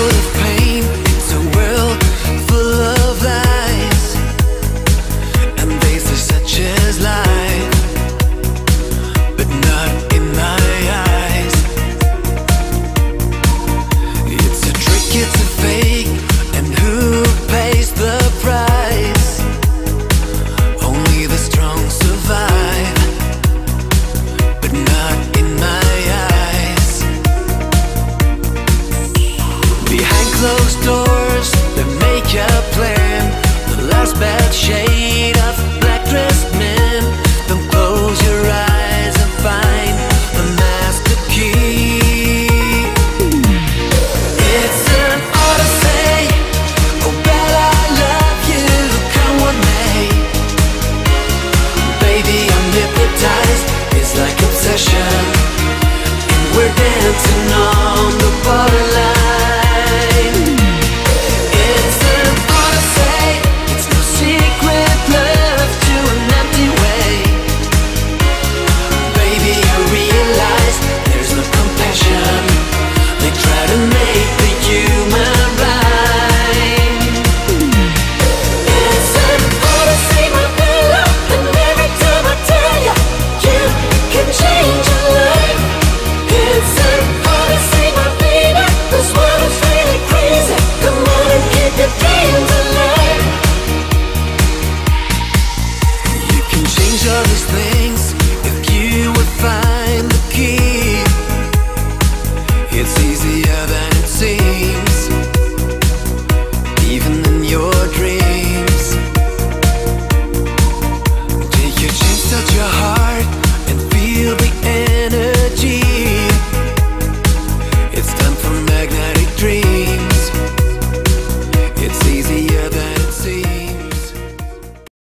full of pain, it's a world full of lies, and they say such as life, but not in my eyes. It's a trick, it's a fake, and who pays the price? Only the strong survive, but not in my eyes. Behind closed doors, they make a plan, the last bad shape.